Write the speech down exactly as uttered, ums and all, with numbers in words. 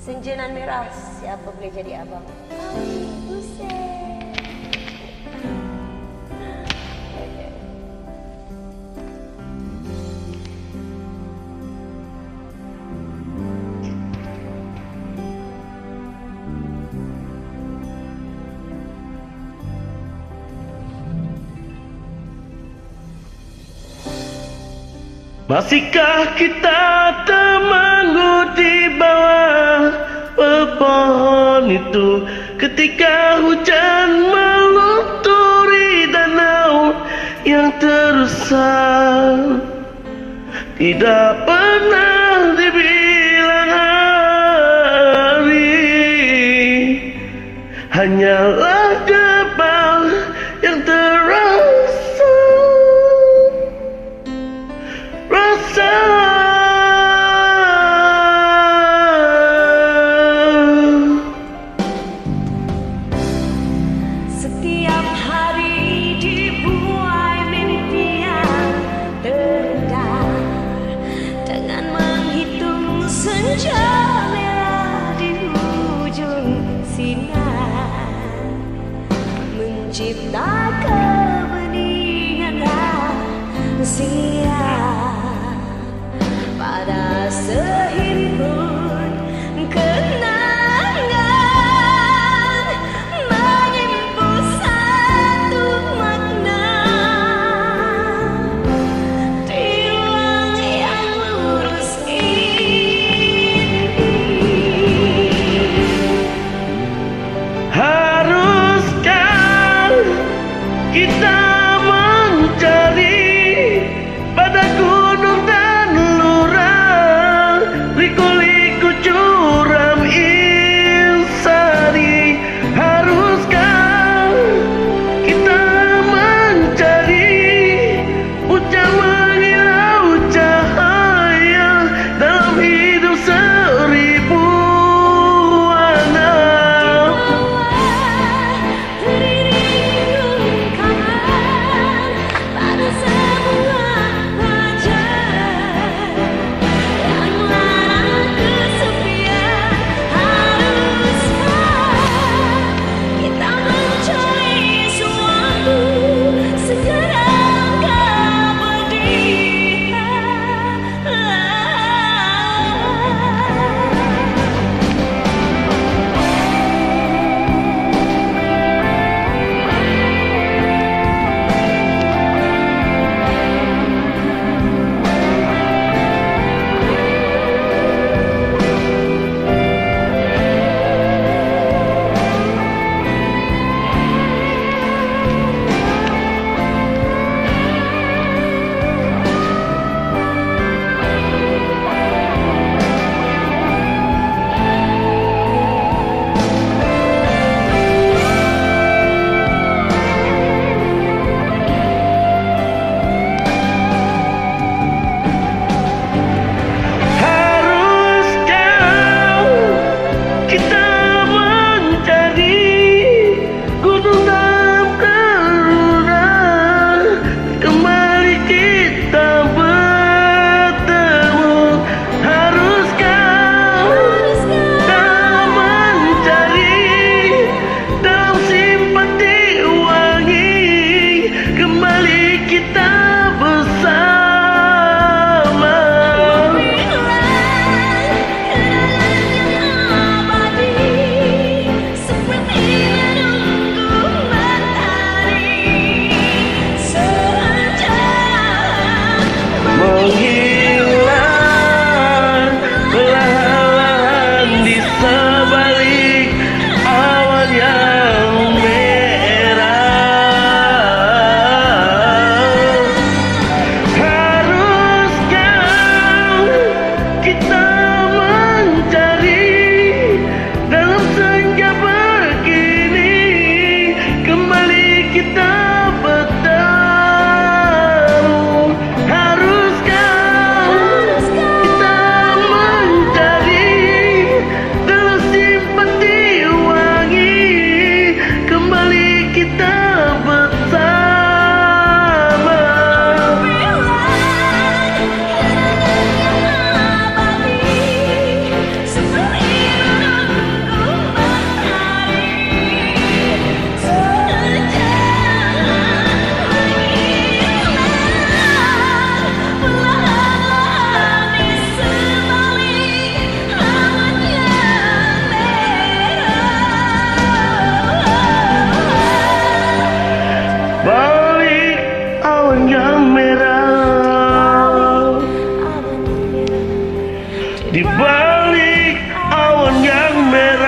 Senjenan merah, siapa boleh jadi abang? Ami Hussein. Okay. Masihkah kita termangu di bawah pepohon itu ketika hujan melunturi danau yang terusan? Tidak pernah dibilang hari, hanyalah jebak yang terasa. Setiap hari dibuai mimpi yang terindah dengan menghitung senja merah di ujung sinar, mencipta kebeningan rahasia pada sehimpun kenangan, menyimpan satu makna di ruang yang lurus ini. Haruskah kita mencari awan yang merah.